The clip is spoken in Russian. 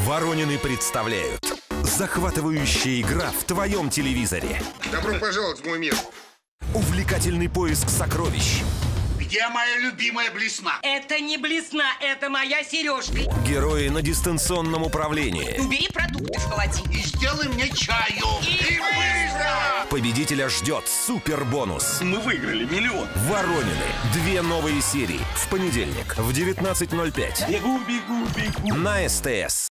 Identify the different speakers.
Speaker 1: Воронины представляют. Захватывающая игра в твоем телевизоре.
Speaker 2: Добро пожаловать в мой мир.
Speaker 1: Увлекательный поиск сокровищ.
Speaker 2: Где моя любимая блесна?
Speaker 3: Это не блесна, это моя сережка.
Speaker 1: Герои на дистанционном управлении.
Speaker 3: Убери продукты в холодильник.
Speaker 2: И сделай мне чаю.
Speaker 3: И
Speaker 2: быстро!
Speaker 1: Победителя ждет супербонус.
Speaker 4: Мы выиграли миллион.
Speaker 1: Воронины. 2 новые серии. В понедельник в 19:05.
Speaker 4: Бегу, бегу, бегу.
Speaker 1: На СТС.